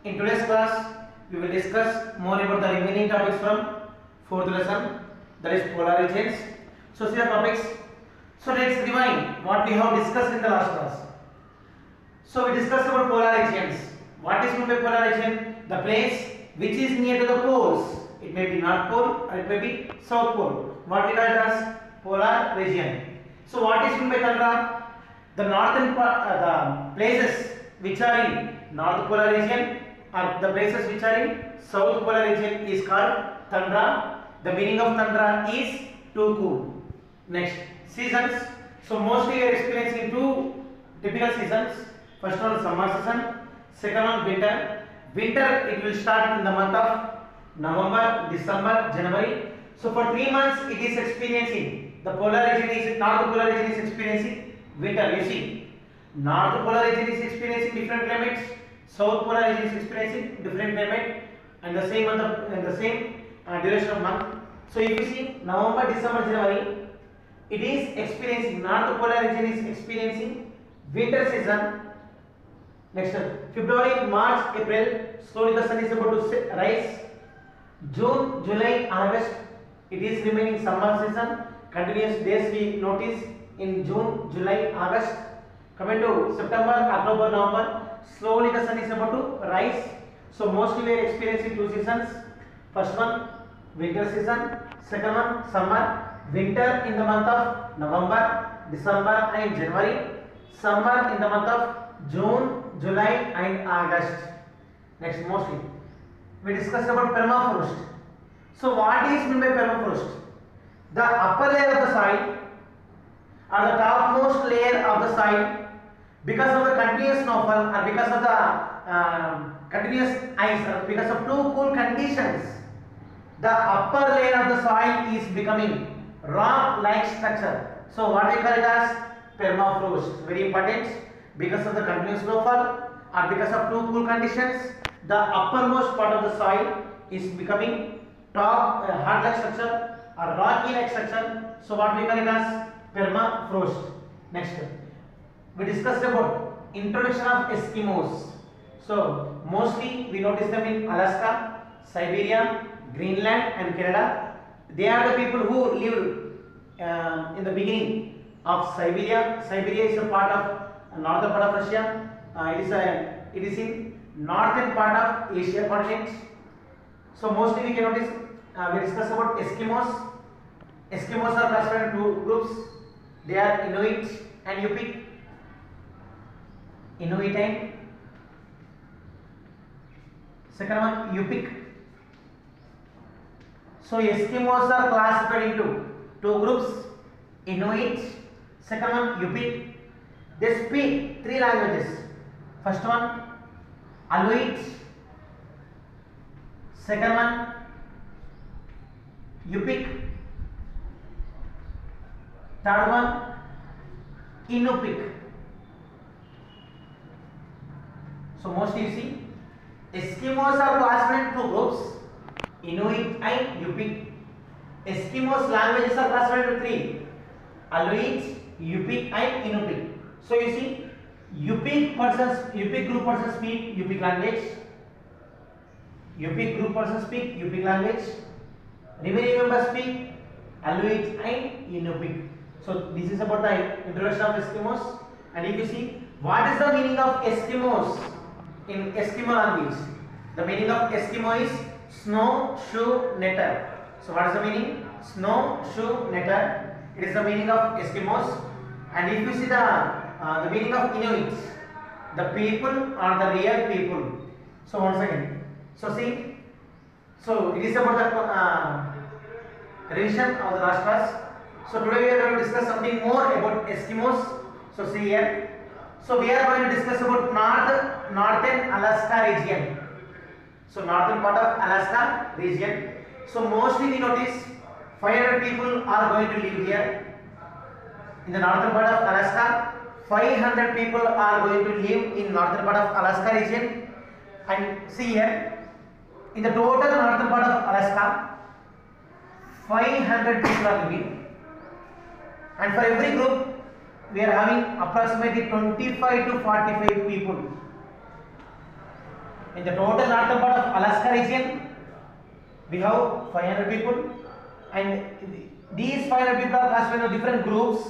In today's class, we will discuss more about the remaining topics from fourth lesson, that is polar regions. So, see the topics. So, let's rewind what we have discussed in the last class. So, we discussed about polar regions. What is meant by polar region? The place which is near to the poles. It may be North Pole or it may be South Pole. What we call it as polar region. So, what is meant by tundra? The northern part, the places which are in North Polar region or the places which are in South Polar region is called tundra. The meaning of tundra is too cool. Next, seasons. So mostly we are experiencing two typical seasons. First one summer season, second one winter. Winter it will start in the month of November, December, January. So for 3 months it is experiencing, the polar region is, North Polar region is experiencing winter. You see, North Polar region is experiencing different climates, South Polar region is experiencing different climate, and the same month of, and the same duration of month. So if you see November, December, January, it is experiencing, North Polar region is experiencing winter season. Next, February, March, April, slowly the sun is about to rise. June, July, August, it is remaining summer season. Continuous days we notice in June, July, August. Coming to September, October, November, slowly the sun is about to rise. So mostly we are experiencing two seasons. First one winter season, second one summer. Winter in the month of November, December and January. Summer in the month of June, July and August. Next, mostly we discussed about permafrost. So what is meant by permafrost? The upper layer of the soil or the topmost layer of the soil, because of the continuous snowfall or because of the continuous ice or because of too cool conditions, the upper layer of the soil is becoming rock-like structure. So what we call it as permafrost. Very important, because of the continuous snowfall or because of too cool conditions, the uppermost part of the soil is becoming hard-like structure or rocky-like structure. So what we call it as permafrost. Next, we discussed about introduction of Eskimos. So mostly we notice them in Alaska, Siberia, Greenland and Canada. They are the people who lived in the beginning of Siberia. Siberia is a part of northern part of Russia. It is in northern part of Asia continent. So mostly we can notice, we discuss about Eskimos. Eskimos are classified into two groups. They are Inuit and Yupik. Inuit and second one Yupik. So Eskimos are classified into two groups, Inuit, second one Yupik. They speak three languages. First one Aleut, second one Yupik, third one Inupik. So mostly you see Eskimos are classified into two groups, Inuit and Yupik. Eskimos languages are classified into three, Aleut, Yupik and Inupik. So you see Yupik group persons speak Yupik language. Yupik group persons speak Yupik language. Remaining members speak Aleut and Inupik. So this is about the introduction of Eskimos. And if you see, what is the meaning of Eskimos in Eskimo language? The meaning of Eskimo is snowshoe netter. So what is the meaning? Snowshoe netter. It is the meaning of Eskimos. And if you see the meaning of Inuit, the people are the real people. So once again, so see, so it is about the revision of the last class. So today we are going to discuss something more about Eskimos. So see here. So we are going to discuss about northern Alaska region. So northern part of Alaska region. So mostly we notice 500 people are going to live here. In the northern part of Alaska, 500 people are going to live in northern part of Alaska region. And see here, in the total northern part of Alaska, 500 people are living. And for every group, we are having approximately 25 to 45 people. In the total northern part of Alaska region, we have 500 people, and these 500 people are classified into different groups.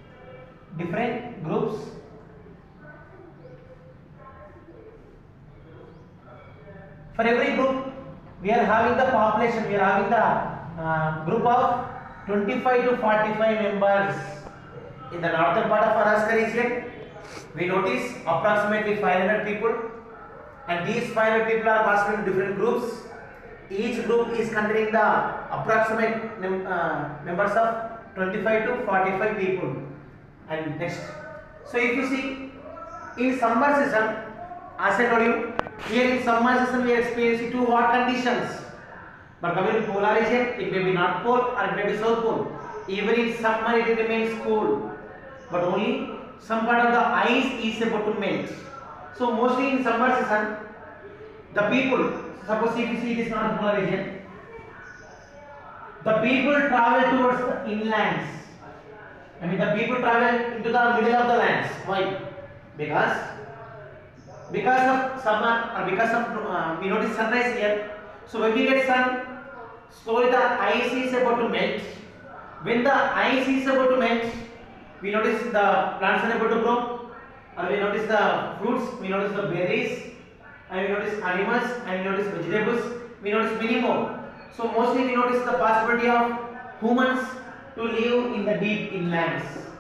For every group, we are having the population. We are having the group of 25 to 45 members. In the northern part of Alaska region, we notice approximately 500 people, and these 500 people are classified into different groups. Each group is containing the approximate members of 25 to 45 people. And next, so if you see in summer season, as I told you, here in summer season we are experiencing two hot conditions. But coming to polar region, it may be North Pole or it may be South Pole. Even in summer it remains cool, but only some part of the ice is about to melt. So mostly in summer season, the people, suppose if you see this North Polar region, the people travel towards the inlands. The people travel into the middle of the lands. Why? Because of summer, or because of we notice sunrise here. So when we get sun, slowly the ice is about to melt. When the ice is about to melt, we notice the plants are about to grow, and we notice the fruits, we notice the berries, and we notice animals, and we notice vegetables, we notice many more. So mostly we notice the possibility of humans to live in the deep inlands,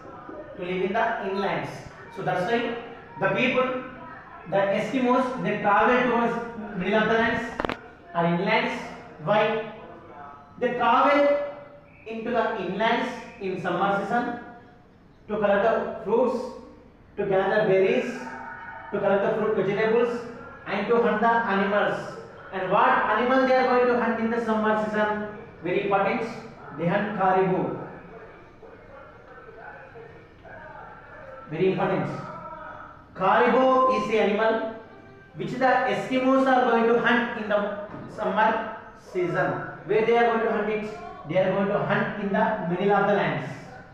So that's why the people, the Eskimos, they travel towards middle of the lands or inlands. Why? They travel into the inlands in summer season to collect the fruits, to gather berries, to collect the fruit vegetables, and to hunt the animals. And what animal they are going to hunt in the summer season? Very important. They hunt caribou. Very important. Caribou is the animal which the Eskimos are going to hunt in the summer season. Where they are going to hunt it? They are going to hunt in the middle of the lands.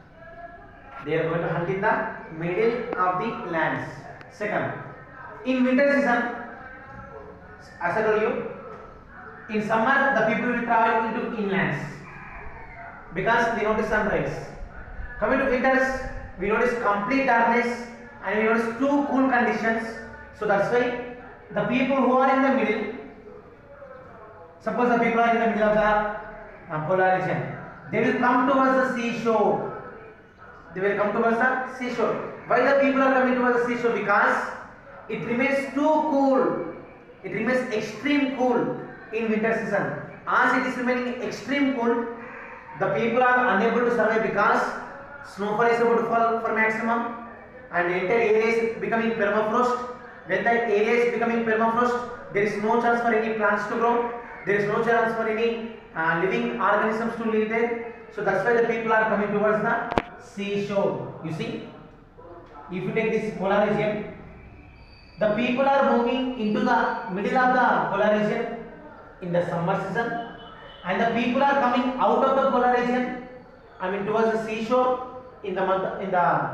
Second, in winter season, as I told you, in summer the people will travel into inlands because they notice sunrise. Coming to winters, we notice complete darkness and we notice two cool conditions. So that's why the people who are in the middle, suppose the people are in the middle of the polar region, they will come towards the seashore. Why the people are coming towards the seashore? Because it remains too cool. It remains extreme cool in winter season. As it is remaining extreme cool, the people are unable to survive because snowfall is about to fall for maximum and the entire area is becoming permafrost. When the area is becoming permafrost, there is no chance for any plants to grow. There is no chance for any living organisms to live there. So that's why the people are coming towards the seashore. You see, if you take this polar region, the people are moving into the middle of the polar region in the summer season, and the people are coming out of the polar region, towards the seashore in the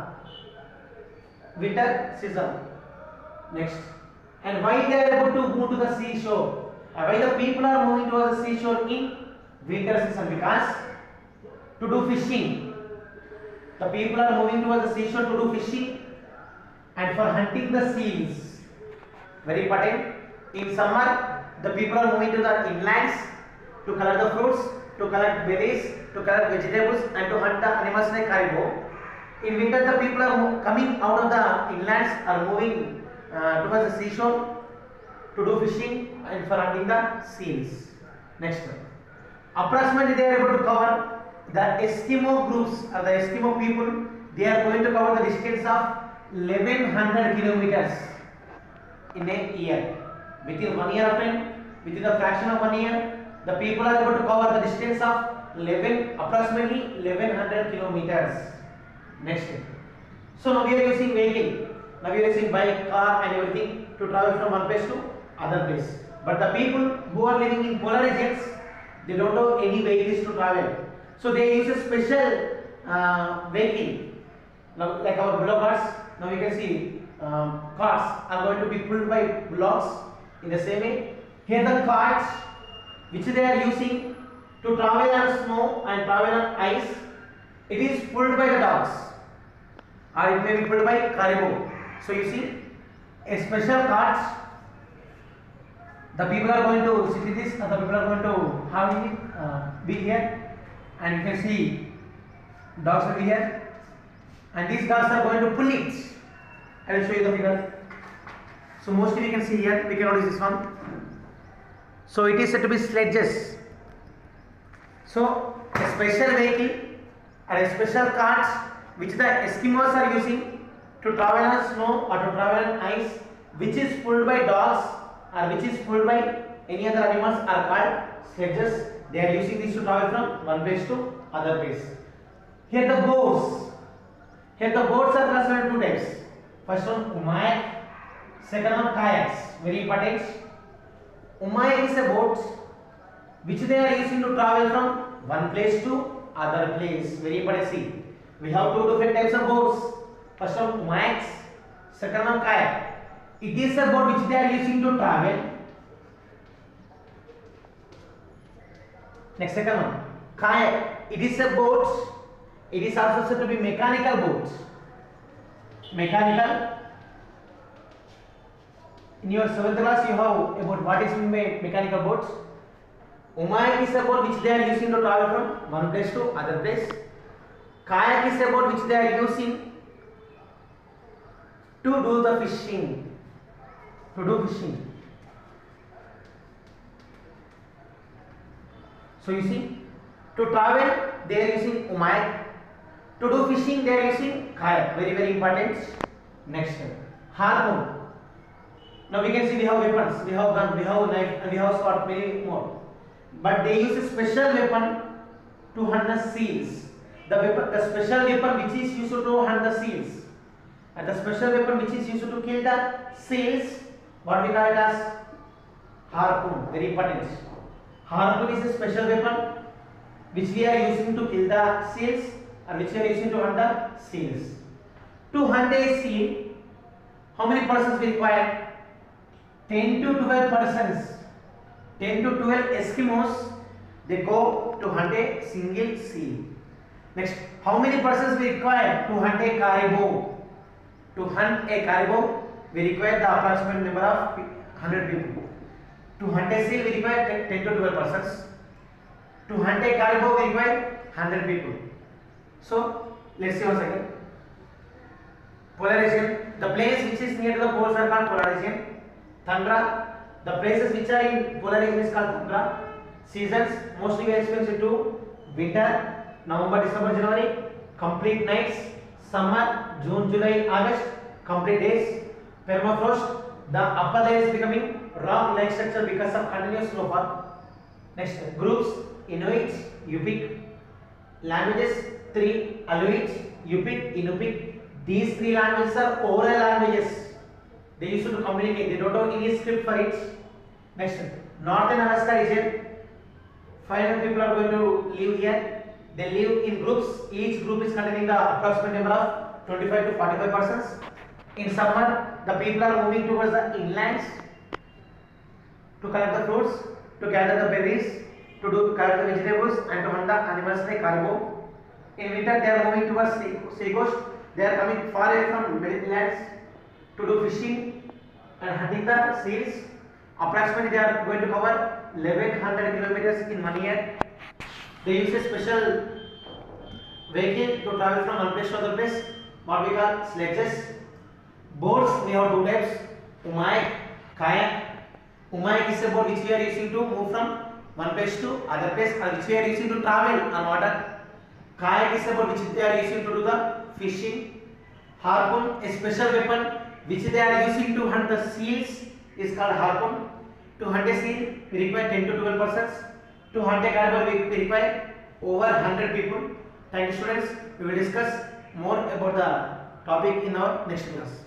winter season. Next, and why they are able to move to the seashore? Why the people are moving towards the seashore in winter season? Because to do fishing. The people are moving towards the seashore to do fishing and for hunting the seals. Very important. In summer, the people are moving to the inlands to collect the fruits, to collect berries, to collect vegetables, and to hunt the animals like caribou. In winter, the people are coming out of the inlands, are moving towards the seashore to do fishing and for hunting the seals. Next one. Approximately, they are able to cover the Eskimo groups or the Eskimo people. They are going to cover the distance of 1100 kilometers in a year. Within 1 year of time, within a fraction of 1 year, the people are able to cover the distance of approximately 1100 kilometers. Next. So now we are using vehicle. Now we are using bike, car and everything to travel from one place to other place. But the people who are living in polar regions, they don't have any vehicles to travel. So they use a special vehicle. Now, like our bullock carts. Now we can see cars are going to be pulled by bullocks, In the same way, here the carts which they are using to travel on snow and travel on ice, it is pulled by the dogs or it may be pulled by caribou. So you see, a special carts, the people are going to sit in this and the people are going to have it, be here, and you can see dogs will be here and these dogs are going to pull it. I will show you the figure. So mostly we can see here, we can notice this one. So it is said to be sledges. So a special vehicle and a special carts which the Eskimos are using to travel on snow or to travel on ice, which is pulled by dogs or which is pulled by any other animals, are called sledges. They are using these to travel from one place to other place. Here the boats. Here the boats are classified into two types. First one umayak, second one kayaks. Very important. Umayak is a boat which they are using to travel from one place to other place. Very important. See, we have two different types of boats. First one umayaks, second one kayak. It is a boat which they are using to travel. Next, second one kayak. It is a boat. It is also said to be mechanical boat. Mechanical. In your 7th class, you have about what is meant by mechanical boats. Umayak is a boat which they are using to travel from one place to other place. Kayak is a boat which they are using to do the fishing. To do fishing. So you see, to travel they are using umayak. To do fishing they are using kayak. Very, very important. Next, harpoon. Now we can see we have weapons, we have gun, we have knife, and we have sword, many more. But they use a special weapon to hunt the seals. The special weapon which is used to hunt the seals, and the special weapon which is used to kill the seals, what we call it as harpoon. Very important. Harpoon is a special weapon which we are using to kill the seals and which we are using to hunt the seals. To hunt a seal, how many persons we require? 10 to 12 persons. 10 to 12 Eskimos, they go to hunt a single seal. Next, how many persons we require to hunt a caribou? To hunt a caribou, we require the approximate number of 100 people. To hunt a seal, we require 10 to 12 persons. To hunt a caribou, we require 100 people. So, let's see once again. Polar region, the place which is near to the poles are called polar region. Tundra, the places which are in polar region is called tundra. Seasons, mostly we experience it to winter, November, December, January, complete nights. Summer, June, July, August, complete days. Permafrost, the upper layer is becoming rock-like structure because of continuous snowfall. Next, groups, Inuit, Yupik. Languages, 3, Aleut, Yupik, Inupik. These 3 languages are oral languages. They used to communicate. They don't have any script for it. Next, Northern Alaska region. 500 people are going to live here. They live in groups. Each group is containing the approximate number of 25 to 45 persons. In summer, the people are moving towards the inlands to collect the fruits, to gather the berries, to collect the vegetables, and to hunt the animals like caribou. In winter, they are moving towards sea coast. They are coming far away from lands to do fishing and hunting the seals. Approximately, they are going to cover 1100 kilometers in 1 year. They use a special vehicle to travel from one place to other place, what we call sledges. Boats, we have 2 types, umayak, kayak. Umayak is a boat which we are using to move from one place to other place, and which we are using to travel on water. Kayak is a boat which they are using to do the fishing. Harpoon, a special weapon which they are using to hunt the seals, is called harpoon. To hunt a seal, we require 10 to 12 persons. To hunt a caribou, we require over 100 people. Thank you, students. We will discuss more about the topic in our next class.